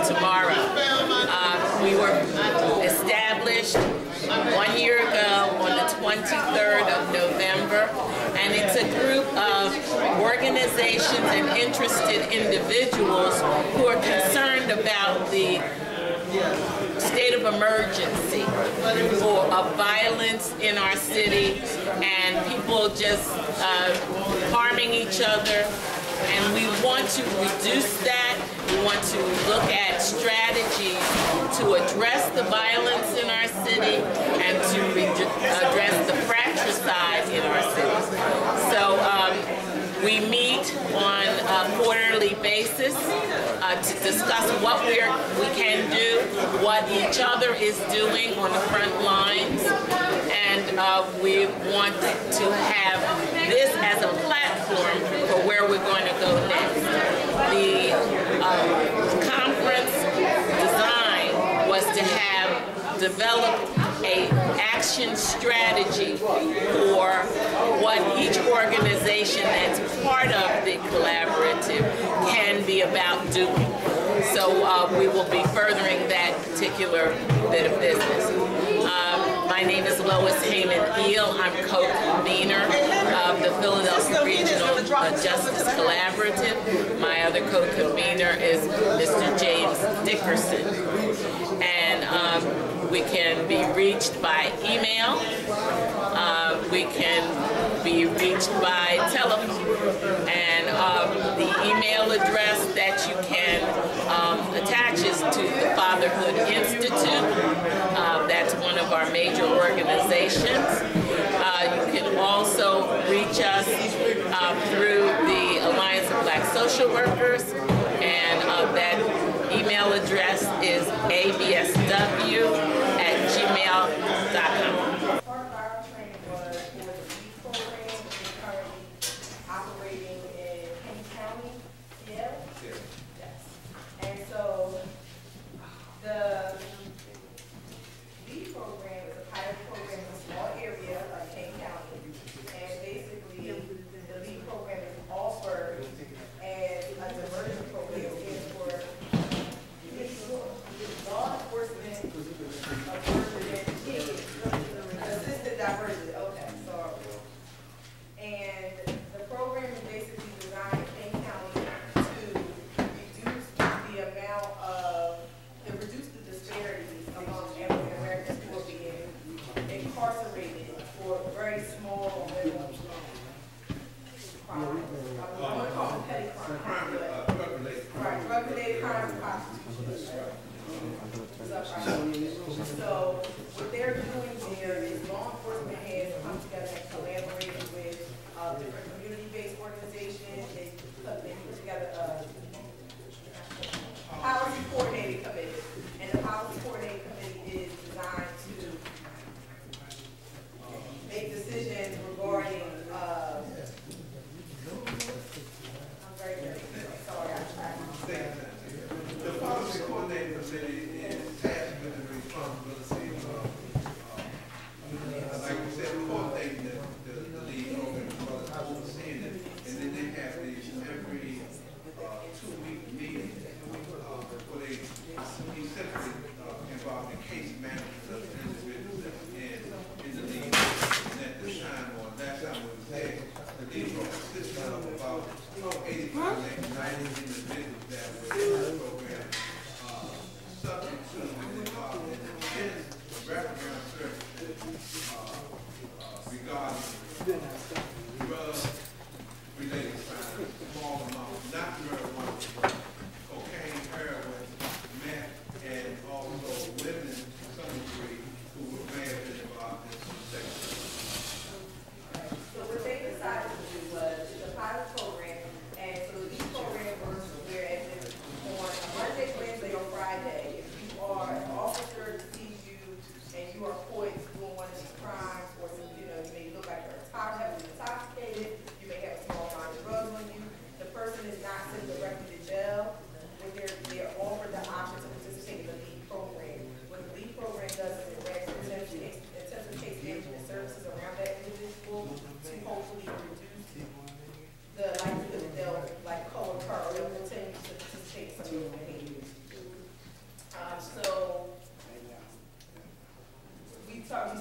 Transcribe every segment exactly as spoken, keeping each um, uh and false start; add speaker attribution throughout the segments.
Speaker 1: tomorrow. Uh, we were established one year ago on the twenty-third of November, and it's a group of organizations and interested individuals who are concerned about the state of emergency for of violence in our city and people just uh, harming each other. And we want to reduce that. We want to look at strategies to address the violence in our city and to address the fratricide in our city. So um, we meet on a quarterly basis uh, to discuss what we're, we can do, what each other is doing on the front lines, and uh, we want to have this as a platform for where we're going to go next. The uh, conference design was to have developed a action strategy for what each organization that's part of the collaborative can be about doing. So uh, we will be furthering that particular bit of business. Um, my name is Lois Heyman-Eel. I'm co-convener of the Philadelphia Regional uh, Justice Collaborative. My other co-convener is Mister James Dickerson. And um, we can be reached by email. Uh, we can be reached by telephone. And um, the email address that you can um, attach is to the Fatherhood Institute. Uh, that's one of our major organizations. Uh, you can also reach us uh, through the Alliance of Black Social Workers, and uh, that email address is a b s w at gmail dot com.
Speaker 2: Part of our training was for the LEAD program, which is currently operating in Kane County. Yeah? Yes. And so the LEAD program is a pilot program in a small area like Kane County. And basically, the LEAD program is offered as a diversion program for law enforcement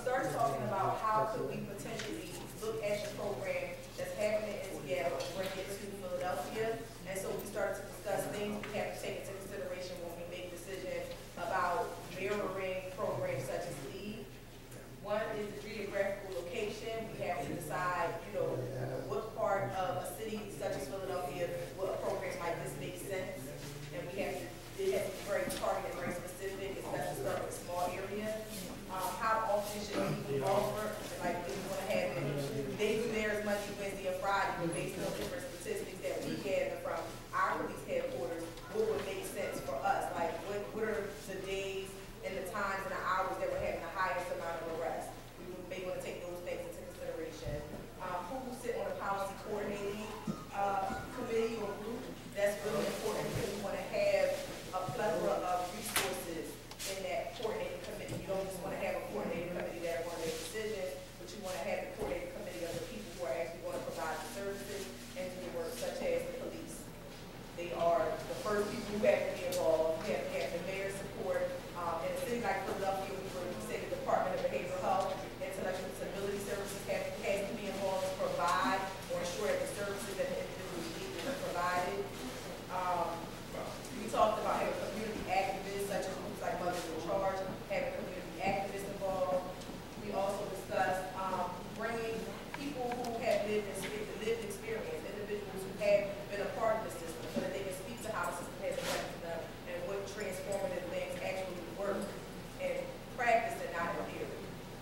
Speaker 2: started talking about how could we potentially look at the program that's happening in Seattle and bring it to Philadelphia. And so we started to discuss things we have to take into consideration when we make decisions about mirroring programs such as LEAD. One is the geographical location. We have to decide, you know, what part of a city such as Philadelphia will a program like this make sense. And we have to, it has to be very targeted, very specific, especially start with a small area. Um, how often should people offer? Like, if you want to have it, they do theirs Monday, Wednesday, and Friday, but based on different statistics that we gather from our police headquarters, what would make sense for us? Like, what, what are the days and the times and the hours that we're having the highest amount of arrests? We may want to take those things into consideration. Um, who will sit on a policy coordinating uh, committee or group? That's really important because we want to have a plethora of resources in that coordinating committee. You don't just want to have a coordinating committee that are going to make decisions, but you want to have the coordinating committee of the people who are actually going to provide the services and do the work, such as the police. They are the first people who have to be involved. We have to have the mayor's support. Um, in a city like Philadelphia, we were, we say the Department of Behavioral Health, Intellectual Disability Services have, has to be involved to provide or ensure that the services that the individuals need are provided. Um, we talked about having community activists, such as groups like Mothers in Charge, having community activists involved. We also discussed um, bringing people who have lived, lived experience, individuals who have been a part of the system, so that they can speak to how the system has affected them and what transformative things actually work and practice and not in theory.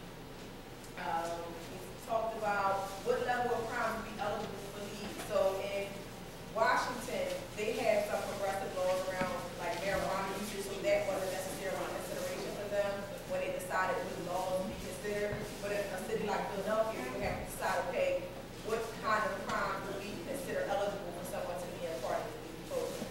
Speaker 2: Um, we talked about what level of crime would be eligible for LEAD. So in Washington, they have some progressive laws around like marijuana usage, so that wasn't necessarily a consideration for them when they decided what laws would be considered. But in a city like Philadelphia, you have to decide, okay, what kind of crime would we consider eligible for someone to be a part of the LEAD program.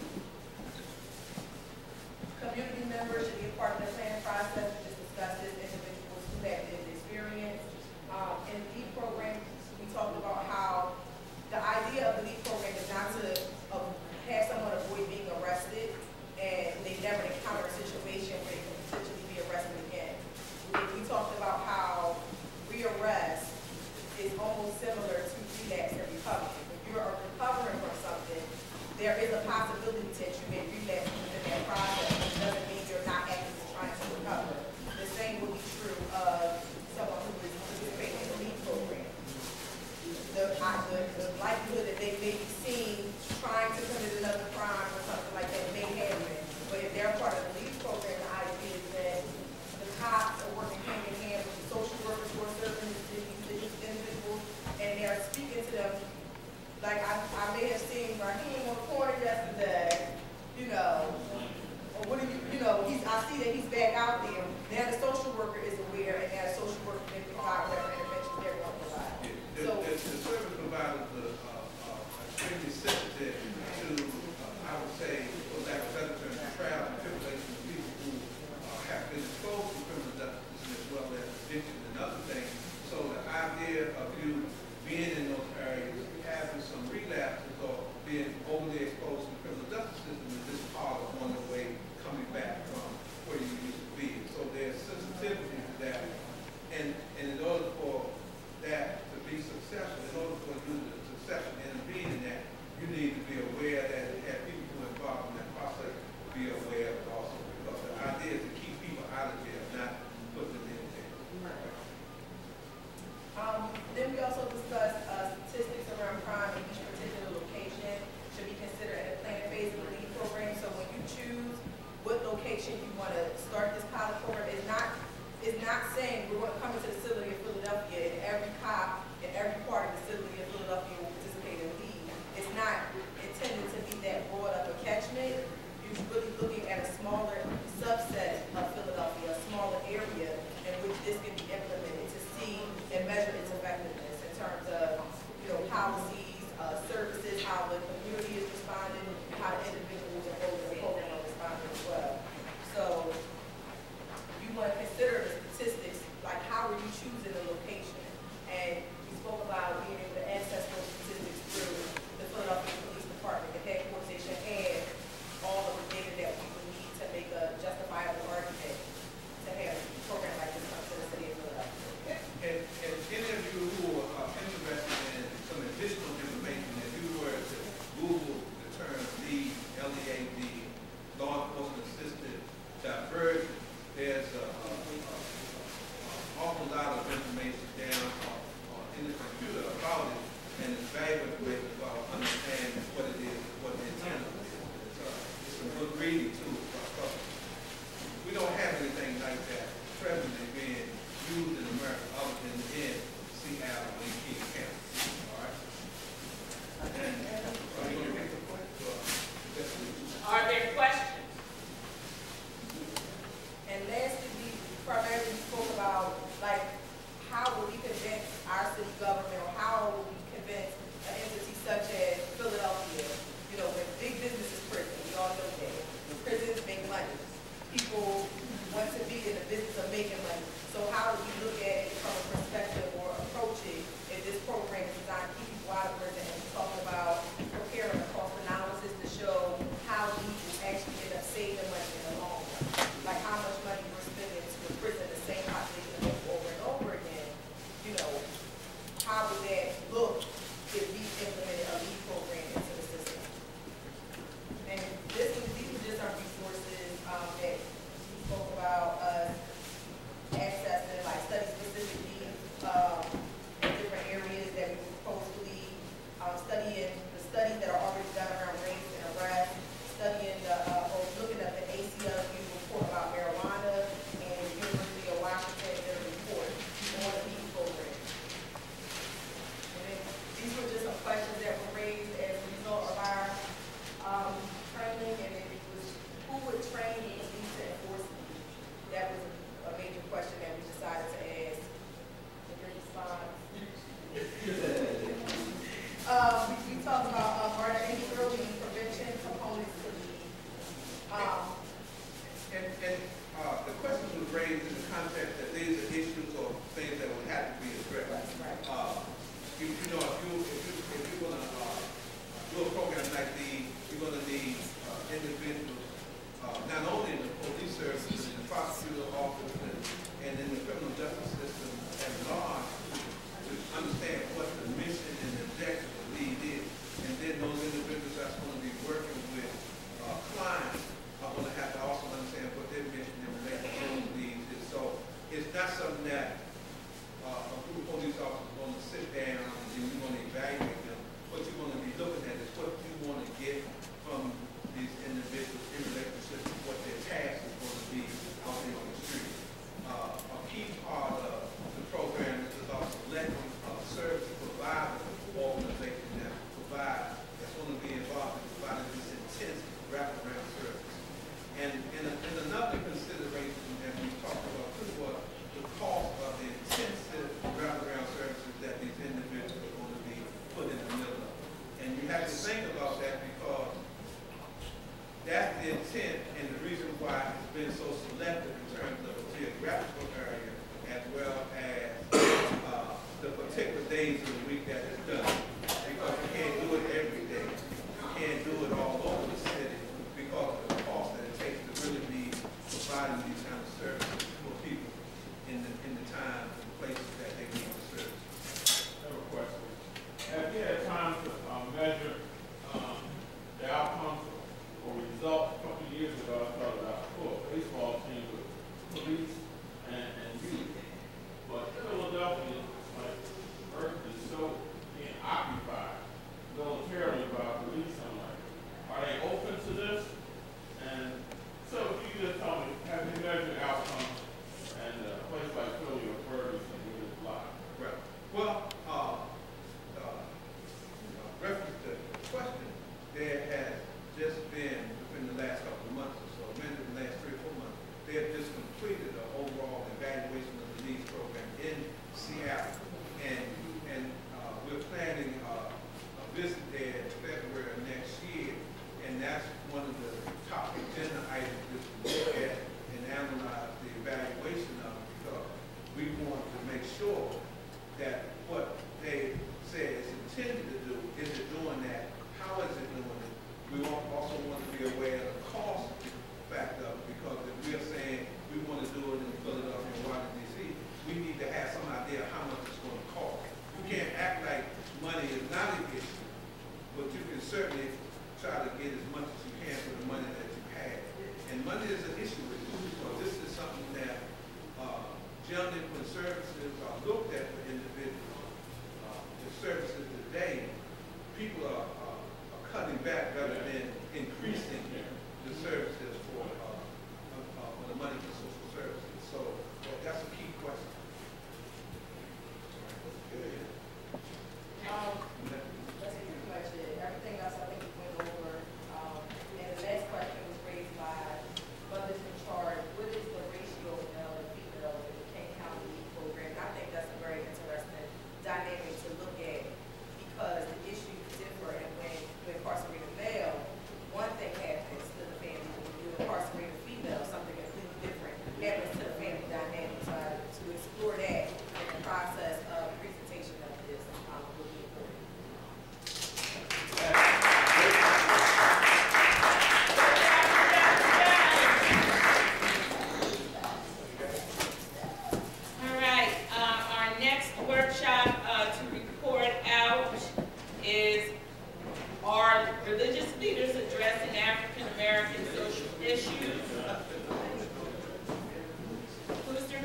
Speaker 2: Community members should be a part of the planning process. We just discussed this, individuals who have lived experience. Um, in the LEAD program, we talked about how the idea of the LEAD program is not to uh, have someone avoid being arrested and they never encounter a situation where they can potentially be arrested again. We, we talked about how rearrest is almost similar to relapse and recovery. If you're recovering from something, there is a possibility that you may relapse within that process, which doesn't mean you're not actively trying to recover. The same will be true of someone who is participating in the LEAD program. The, the, the likelihood that they may be seen trying to commit another crime or something like that may happen. But if they're part of the LEAD program, the idea is that the cops are working hand in hand with the social workers who are serving these individuals, and they're speaking to them. Like I, I may have seen Raheem on the corner yesterday, you know, or what do you, you know, he's, I see that he's back out there. Now the social worker is aware, and now the social worker can provide whatever intervention they're going to provide.
Speaker 3: The,
Speaker 2: So,
Speaker 3: the, the service providers are uh, uh, extremely sensitive to, uh, I would say, for lack of better term, the trial and tribulation of people who uh, have been exposed to criminal justice as well as addiction and other things. So the idea of you being in those areas, having some relapses or being overly exposed to the criminal justice system is just part of one way coming back from where you used to be. So there's sensitivity to that. And, and in order for that to be successful, in order for you to successful in being in that, you need to be aware that you have people who are involved in that process be aware of it also. Because the idea is to keep people out of jail, not put them in jail.
Speaker 2: Um, then we also discussed uh, statistics around crime in each particular location should be considered in the planning phase of the LEAD program. So when you choose what location you want to start this pilot program, it's not, it's
Speaker 3: uh, awful lot of information down uh, uh, in the computer about it, and it's valuable information about understanding what it is, what the intent of it is. It's, uh, it's some good reading too. Uh, we don't have anything like that presently being used in America other than in Seattle and King County. All right. And are you going to make a point?
Speaker 1: Are there questions?
Speaker 2: And lastly, we primarily spoke about, like, how will we convince our city government, or how will we convince an entity such as Philadelphia, you know, when big business is prison, we all know that. Prisons make money. People want to be in the business of making money. So how do we look at it from a perspective or approach it if this program is designed to keep people out of prison, and we're talking about preparing a cost analysis to show how we will actually end up saving money in the long run. Like how much money we're spending to prison the same population over and over again. You know, how would that look if we implemented a lead program into the system? And this was, these were just our resources um, that we spoke about us accessing, like study specific needs um, in different areas that we propose to lead, um, studying the studies that are already done around race and arrest, studying the, uh, or looking at the A C L U report about marijuana and the University of Washington, their report on the lead program. And then these were just some questions that were raised as a result of our um, training, and it was who would train the police to enforce it? That was a major question that we decided to ask. In your response. um, we, we talked about um, are there any early prevention components to the um,
Speaker 3: And, and uh, the question was raised in the context that these are issues or things that would have to be addressed.
Speaker 2: right.
Speaker 3: Uh, you, you know, if you if you if you're gonna uh, do a program like these, you're gonna need uh, individuals, uh, not only in the police service, but in the prosecutor office, and, and in the criminal justice system at large, to understand what the mission and the objective of the lead is, and then those individuals that's going to be working with uh, clients are going to have to also understand what their mission and relation to those leads is. So it's not something that uh, a group of police officers are going to sit down and then you're going to evaluate them. What you're going to be looking at is what you want to get from these individuals in relationship to what their task is going to be out there on the street. Uh, a key part of the program is about selecting a service provider organization that provide, that's going to be involved in providing this intense wraparound service. And in, a, in another consideration that we talked about too was the cost of the intensive wraparound services that these individuals are going to be put in the middle of. And you have to think about that because that's the intent and the reason why it's been so selective in terms of the geographical area as well as uh, the particular days of the week that it's done. Because you can't do it every day. You can't do it all over the city because of the cost that it takes to really be providing these kind of services for people in the in the time and places that they need the service.
Speaker 4: I have a question. Have you had time to um, measure um, the outcomes or results? A couple of years ago, I thought about oh, a baseball team with police and, and youth. But Philadelphia, like, Earth is so being occupied militarily by police. I'm like, are they open to this? And so, if you just tell me, have you measured outcomes and a place like Philly or Ferguson with this block?
Speaker 3: Right. Well, uh, uh, reference to the question, there has just been within the last couple of months or so, maybe the last three or four months, they have just completed an overall evaluation of the LEADS program in Seattle, and and uh, we're planning uh, a visit there in February of next year, and that's one of the top agenda items that we look at and analyze the evaluation of it, because we want to make sure that what they say it's intended to do, is it doing that? How is it doing it? We also want to be aware of the cost factor, because if we're saying we want to do it in Philadelphia and Washington, D C, we need to have some idea of how much it's going to cost. You can't act like money is not an issue, but you can certainly try to get as much as you can for the money that you have. And money is an issue with you, because this is something that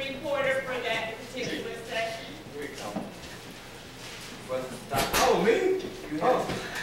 Speaker 1: reporter for that particular session?
Speaker 5: Oh, me? Oh.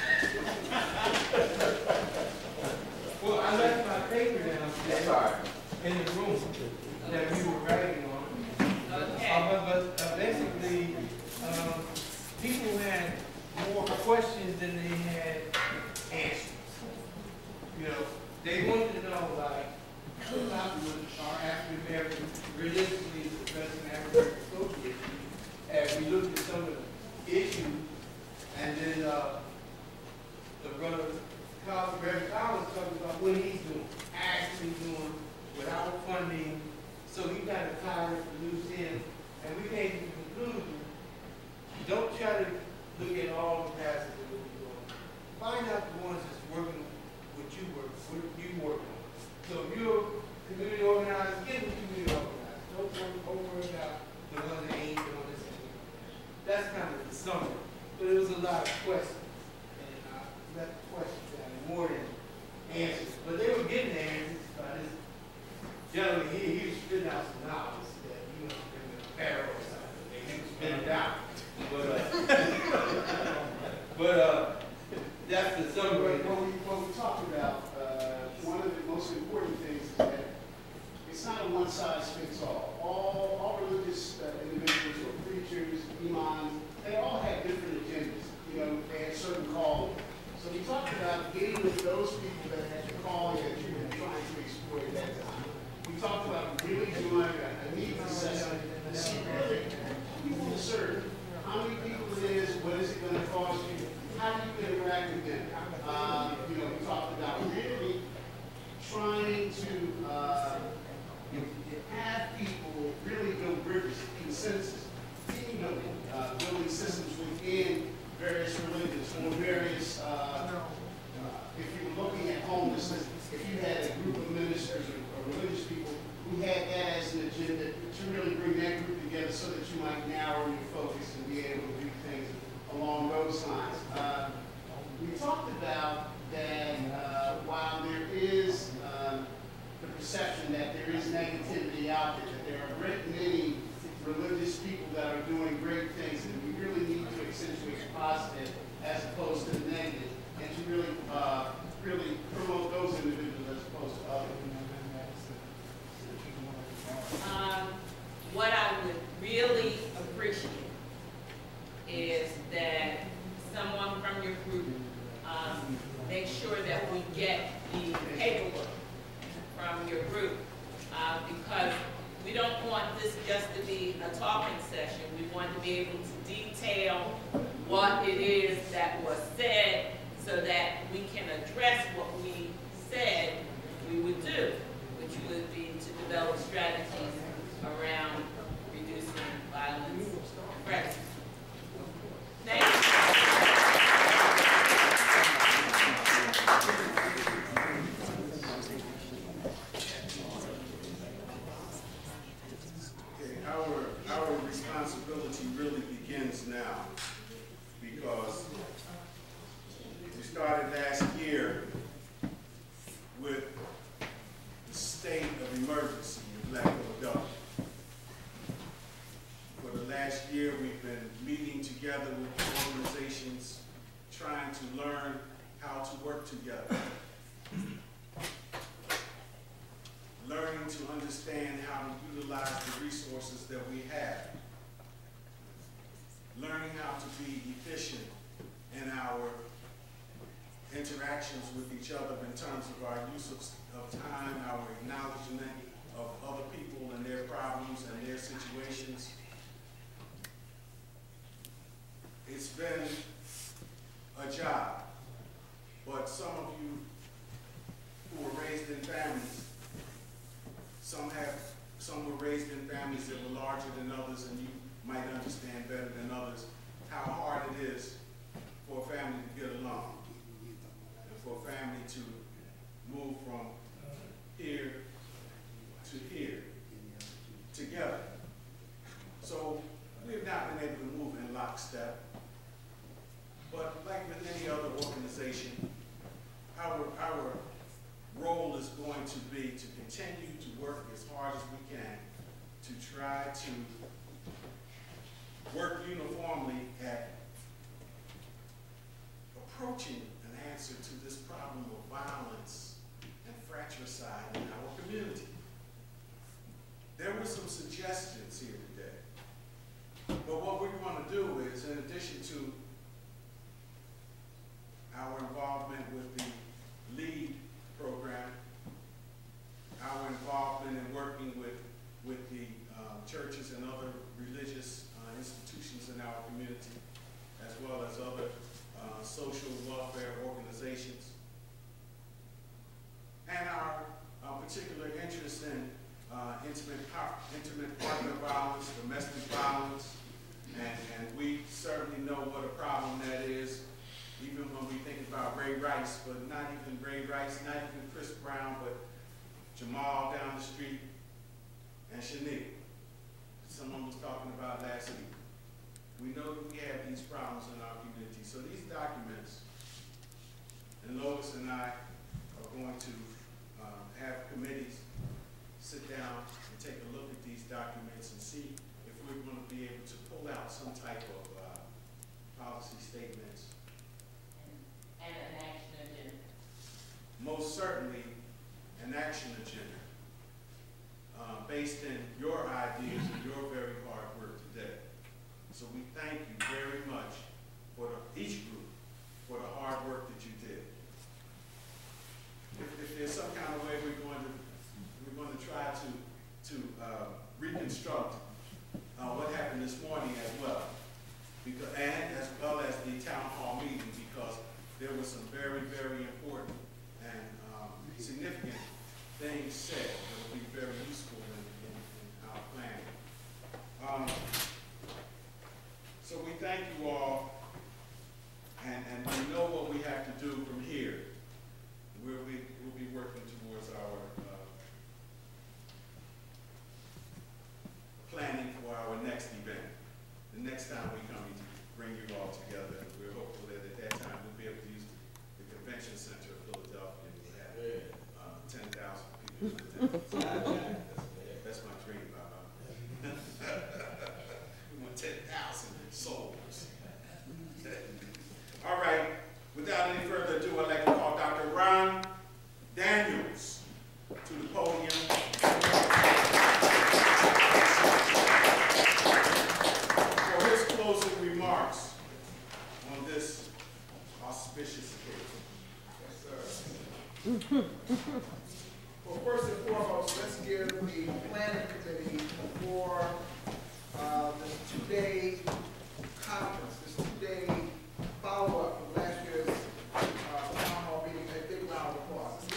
Speaker 5: Well, I left my paper downstairs in the room that we were writing on.
Speaker 1: Okay.
Speaker 5: Uh, but but uh, basically, um, people had more questions than they had answers. You know, they wanted to know, like, who are African American religiously professing African Association, as we looked at some of the issues, and then uh, the brother Collins, Reverend Collins, talking about what he's doing, actually doing without funding. So we got to tie it loose in, and we came to the conclusion: don't try to look at all the passages that we're doing. Find out the ones that's working what you work, what you work on. So if you're community organized, get with community organized. Don't worry, don't worry about the ones that ain't doing this. That's kind of the summary. But it was a lot of questions, and I uh, left the questions out more than answers. But they were getting the answers by this gentleman. He, he was spitting out some knowledge that you know, in the barrel or something. He was spitting it out. But uh, but uh, that's the summary.
Speaker 6: What we, what we talked about, uh, one of the most important things is that it's not a one-size-fits-all. All, all religious uh, individuals or preachers, imams, they all have different agendas. You know, they have certain callings. So we talked about getting with those people that had the calling that you were trying to exploit at that time. We talked about really doing a, a needs assessment to see really who you want to serve, how many people it is, what is it going to cost you, how do you interact with them. Uh, you know, we talked about really trying to uh, have people really build bridges, consensus, team building, uh, building systems within various religions or various, uh, uh, if you were looking at homelessness, if you had a group of ministers or, or religious people who had that as an agenda, to really bring that group together so that you might narrow your focus and be able to do things along those lines. Uh, we talked about that uh, while there is uh, the perception that there is negativity out there, that there are great many religious people that are doing great things, and we really need to accentuate the positive as opposed to the negative, and to really, uh, really promote those individuals as opposed to others.
Speaker 1: Um, what I would really appreciate is that someone from your group um, make sure that we get the paperwork from your group, uh, because we don't want this just to be a talking session. We want to be able to detail what it is that was said so that we can address what we said we would do, which would be to develop strategies around reducing violence and prejudice. Thank you.
Speaker 6: Our, our responsibility really begins now, because we started last year with the state of emergency in Black Philadelphia. For the last year, we've been meeting together with organizations, trying to learn how to work together. Learning to understand how to utilize the resources that we have. Learning how to be efficient in our interactions with each other in terms of our use of, of time, our acknowledgement of other people and their problems and their situations. It's been a job, but some of you who were raised in families, Some have, some were raised in families that were larger than others, and you might understand better than others how hard it is for a family to get along, and for a family to move from here to here together. So we've not been able to move in lockstep, but like with any other organization, our, our role is going to be to continue to work as hard as we can to try to work uniformly at approaching an answer to this problem of violence and fratricide in our community. There were some suggestions here today. But what we want to do is, in addition to our involvement with the LEAD program, our involvement in working with, with the uh, churches and other religious uh, institutions in our community, as well as other uh, social welfare organizations, and our uh, particular interest in uh, intimate, par intimate partner violence, domestic violence, and, and we certainly know what a problem that is, even when we think about Ray Rice, but not even Ray Rice, not even Chris Brown, but Jamal down the street, and Shanique, someone was talking about last week. We know that we have these problems in our community. So these documents, and Lois and I are going to uh, have committees sit down and take a look at these documents and see if we're going to be able to pull out some type of uh, policy statements.
Speaker 1: And, and an action agenda.
Speaker 6: Most certainly an action agenda uh, based in your ideas and your very hard work today. So we thank you very much for the, each group for the hard work that you did. If, if there's some kind of way we're going to we're going to try to to uh, reconstruct uh, what happened this morning as well, because and as well as the town hall meeting, because there were some very very important and um, significant things said that will be very useful in, in, in our planning. Um, so we thank you all, and, and we know what we have to do from here. We'll be, we'll be working towards our uh, planning for our next event. The next time we come to bring you all together, and we're hopeful that at that time we'll be able to use the, the convention center of Philadelphia and we'll have uh, ten thousand people in attendance. That's my dream, Baba. We want ten thousand souls. All right, without any further ado, I'd like to call Doctor Ron Daniels to the podium for his closing remarks on this auspicious occasion.
Speaker 3: Yes, sir. Well, first and foremost, let's give the planning committee for uh, this two-day conference, this two-day follow-up from last year's uh, town hall meeting, a big round of applause.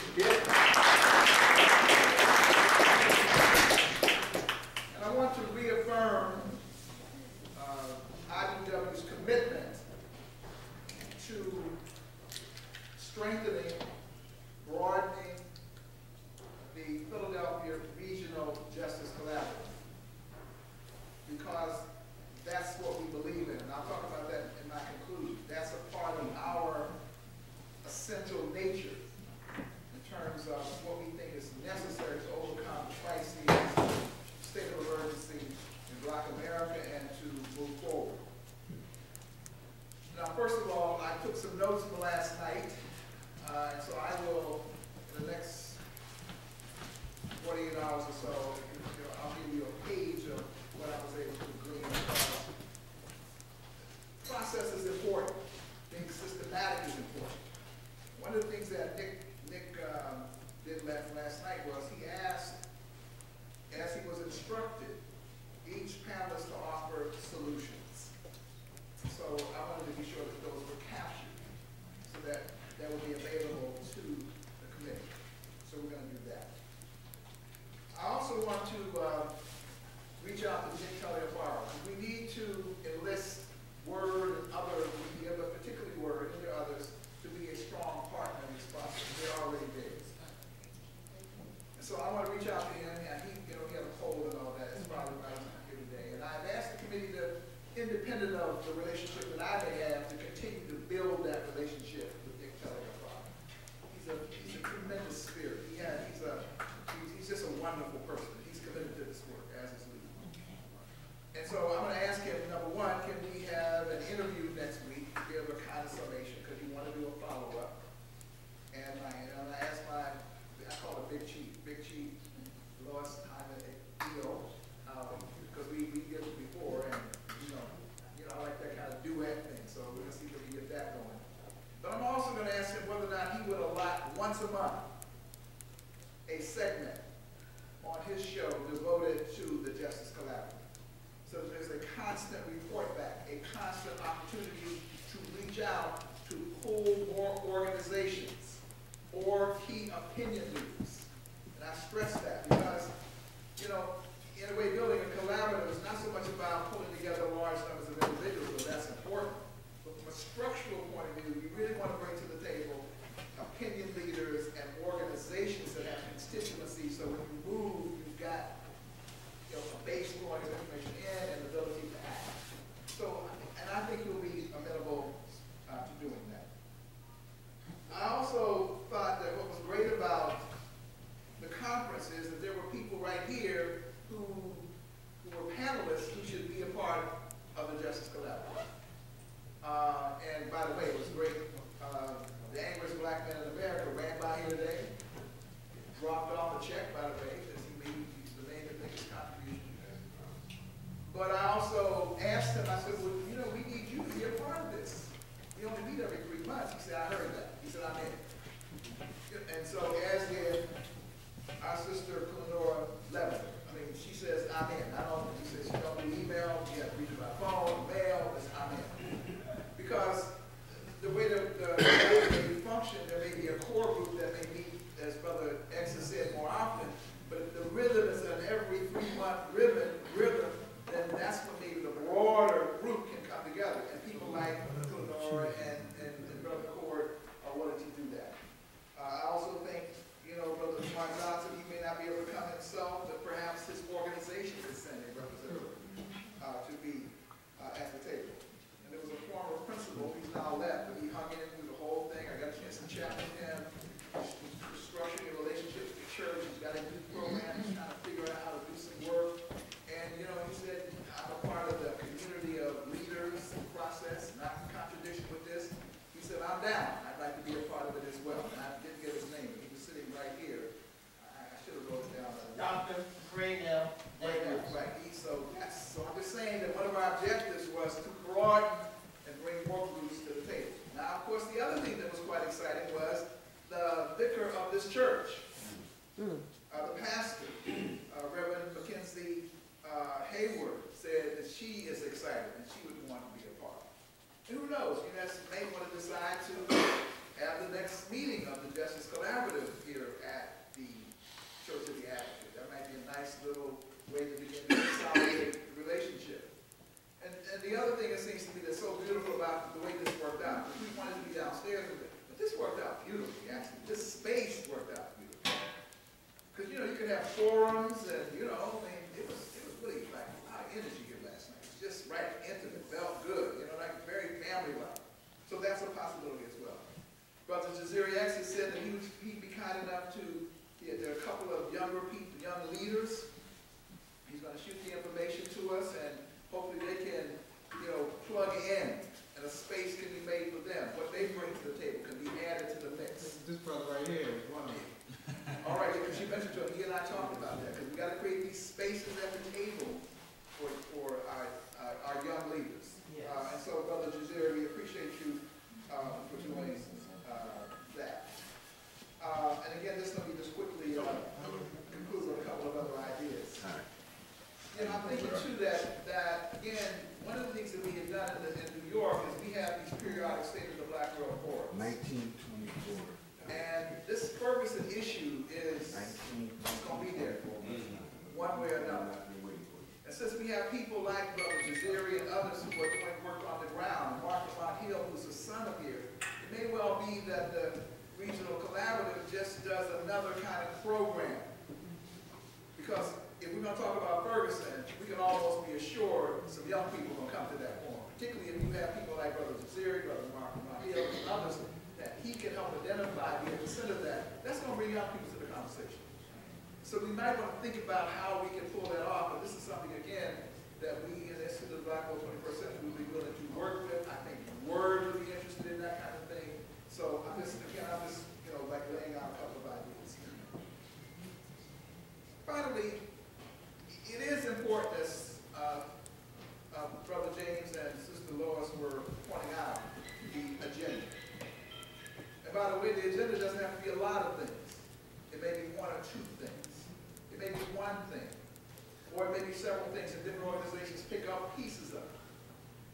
Speaker 3: And I want to reaffirm uh, I D W's commitment to strengthening, broadening the Philadelphia Regional Justice Collaborative, because that's what we believe in, and I'll talk about that in my conclusion. That's a part of our essential nature in terms of what we think is necessary to overcome the crises, state of emergency in Black America, and to move forward. Now, first of all, I took some notes from last night, uh, and so I will, in the next forty-eight hours or so, you know, I'll give you a page of what I was able to glean. Process is important. Being systematic is important. One of the things that Nick, Nick um, did last, last night was he asked, as he was instructed, each panelist to offer solutions. So I wanted to be sure that those were captured so that that would be available to the committee. So we're going to do that. I also want constant report back, a constant opportunity to reach out to pull more organizations or key opinion leaders. And I stress that because, you know, in a way, building a collaborative is not so much about pulling together large numbers of individuals, though that's important. But from a structural point of view, you really want to bring to the table opinion leaders and organizations that have constituencies, so when you move, you've got, you know, a base flowing of information in and the ability to act. So, and I think you'll be amenable uh, to doing that. I also thought that what was great about the conference is that there were people right here who, who were panelists who should be a part of the Justice Collaborative. Uh, and by the way, it was great. Uh, the angriest black man in America ran by here today, dropped off a check, by the way, because he made the name and make his contribution. But I also asked him, I said, well, you know, we need you to be a part of this. We only meet every three months. He said, I heard that. He said, I'm in. And so as did our sister, Lenora Levin. I mean, she says, I'm in. I don't, she says, she don't do email, you have to reach by phone, mail, it's, I'm in. Because the way the, the, the function, there may be a core group that may meet, as Brother X has said, more often, but if the rhythm is an every three-month rhythm, rhythm, then that's when maybe the broader group can come together. And people like Lenora and, and, and Brother Cord are willing to do that. Uh, I also think, you know, Brother Mark Johnson, he may not be able to come himself, but perhaps his organization is sending a representative uh, to be uh, at the table. And there was a former principal, he's now left, but he hung in through the whole thing. I got a chance to chat with him. He's structuring a relationship with the church. He's got a new program. He's trying to figure out how to do some work. And, you know, he said, I'm a part of the community of leaders process, not in contradiction with this. He said, I'm down. I'd like to be a part of it as well. And I didn't get his name, but he was sitting right here. I, I should have wrote it down.
Speaker 7: Doctor Graydell.
Speaker 3: Right, right. He, so, yes. So I'm just saying that one of our objectives was to broaden and bring more groups to the table. Now, of course, the other thing that was quite exciting was the vicar of this church, uh, the pastor, uh, Reverend Mackenzie uh, Hayward, said that she is excited and she would want to be a part. And who knows, you guys may want to decide to have the next meeting of the Justice Collaborative here at the Church of the Advocate. That might be a nice little way to begin to consolidate the relationship. And, and the other thing that seems to me that's so beautiful about the way this worked out, we wanted to be downstairs with it, but this worked out beautifully, actually. This space worked out beautifully. Because, you know, you could have forums and, you know, I mean, it was, it was really like a lot of energy here last night. It was just right, intimate, felt good, you know, like very family-like. So that's a possibility as well. Brother Jaziri actually said that he would he'd be kind enough to, yeah, there are a couple of younger people, young leaders. He's going to shoot the information to us, and hopefully they can, you know, plug in, and a space can be made for them. What they bring to the table can be added to the mix.
Speaker 8: This brother right here is one of them.
Speaker 3: All right, because you mentioned to him, he and I talked about that, because we got to create these spaces at the table for, for our, uh, our young leaders.
Speaker 7: Yes.
Speaker 3: Uh, and so, Brother Jaziri, we appreciate you uh, for doing uh, that. Uh, and again, this let me just quickly uh, conclude with a couple of other ideas. You know, I'm thinking too that, that again, one of the things that we have done in, the, in New York is we have these periodic State of the Black World forums.
Speaker 8: nineteen twenty-four.
Speaker 3: And this Ferguson issue is going to be there one way or another. And since we have people like Brother Jaziri and others who are doing work on the ground, Mark Lamont Hill, who's a son of here, it may well be that the Regional Collaborative just does another kind of program. Because if we're going to talk about Ferguson, we can almost be assured some young people will come to that forum. Particularly if you have people like Brother Jaziri, Brother Mark Lamont Hill, and others that he can help identify, be at the center of that. That's going to bring young people to the conversation. So we might want to think about how we can pull that off, but this is something, again, that we in the Institute of the Black World twenty-first Century would be willing to work with. I think Word would be interested in that kind of thing. So I'm just, again, I'm just, you know, like laying out a couple of ideas here. Finally, it is important, as uh, uh, Brother James and Sister Lois were pointing out, the agenda. And by the way, the agenda doesn't have to be a lot of things. It may be one or two things. It may be one thing. Or it may be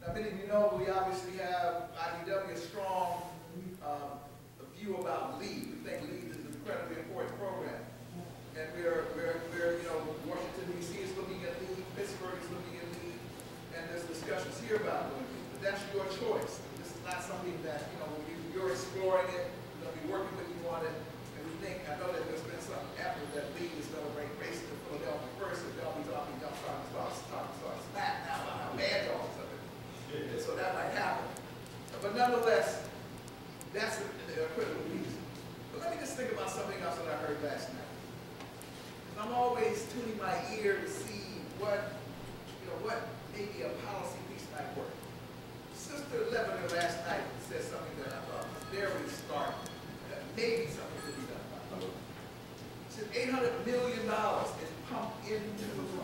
Speaker 9: Now, many of you know we obviously have I D W a strong um, view about LEAD. We think LEAD is an incredibly important program. And we're, we're, we're, you know, Washington, D C is looking at LEAD, Pittsburgh is looking at LEAD, and there's discussions here about LEAD. But that's your choice. This is not something that, you know, you, you're exploring it, we're going to be working with you on it, and we think, I know that there's been some effort that LEAD is going to bring race to Philadelphia first, and they'll be talking, they'll start to start, start, start smack now about how bad y'all is of it. And so that might happen. But nonetheless, that's a, a critical piece. But let me just think about something else that I heard last night. I'm always tuning my ear to see what, you know, what maybe a policy piece might work. Sister Lebanon last night said something that I thought was very stark, that maybe something could be done about it. She said eight hundred million dollars is pumped into,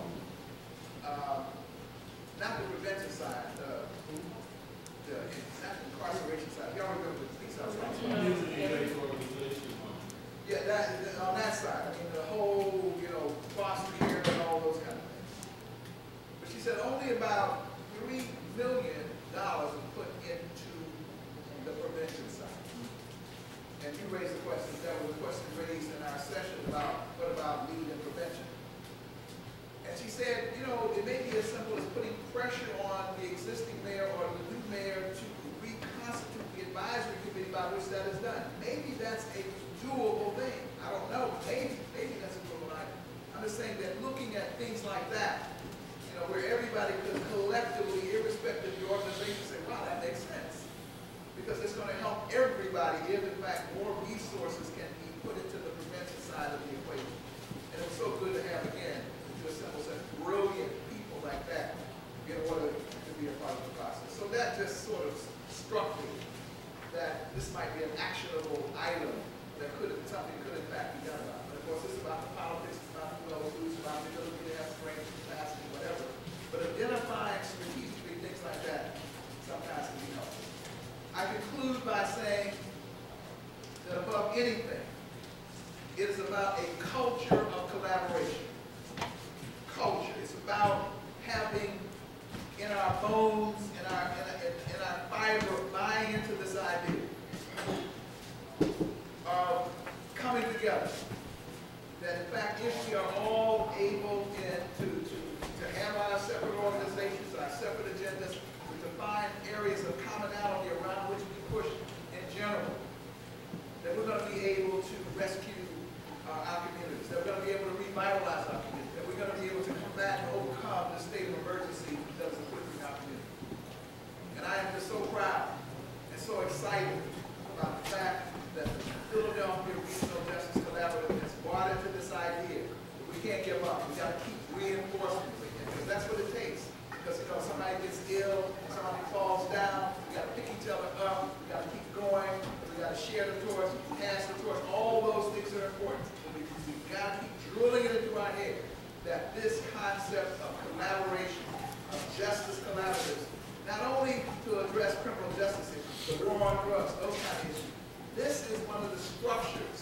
Speaker 9: uh, not the prevention side, the, the, not the incarceration side. Y'all remember the piece I was talking about? Yeah, that, on that side, I mean, the whole, you know, foster care and all those kind of things. But she said only about three million dollars was put into the prevention side. And you raised the question, that was a question raised in our session about what about LEAD and prevention. And she said, you know, it may be as simple as putting pressure on the existing mayor or the new mayor to reconstitute the advisory committee by which that is done. Maybe that's a doable thing. I don't know. Maybe, maybe that's a doable item. I'm just saying that looking at things like that, you know, where everybody could collectively, irrespective of the organization, say, wow, that makes sense. Because it's going to help everybody if, in fact, more resources can be put into the prevention side of the equation. And it's so good to have, again, to assemble such brilliant people like that in order to be a part of the process. So that just sort of struck me that this might be an actionable item that could, something could in fact be done about. But of course, it's about the politics, it's about the well-who's, about the ability to have strength, capacity, whatever. But identifying strategically things like that sometimes can be helpful. I conclude by saying that above anything, it is about a culture of collaboration. Culture. It's about having in our bones, in our, in our, in our fiber, buying into this idea of coming together. That in fact, if we are all able in, to, to, to have our separate organizations, our separate agendas, to find areas of commonality around which we push in general, that we're going to be able to rescue uh, our communities, that we're going to be able to revitalize our communities, that we're going to be able to combat and overcome the state of emergency that is afflicting our community. And I am just so proud and so excited about the fact that the Philadelphia Regional Justice Collaborative has bought into this idea. We can't give up. We've got to keep reinforcing it, because that's what it takes. Because, you know, somebody gets ill, somebody falls down, we got to pick each other up, we got to keep going, we got to share the torch, pass the torch. All those things are important. We, we've got to keep drilling it into our head that this concept of collaboration, of justice collaboratives, not only to address criminal justice issues, but war on drugs, those kind of issues. This is one of the structures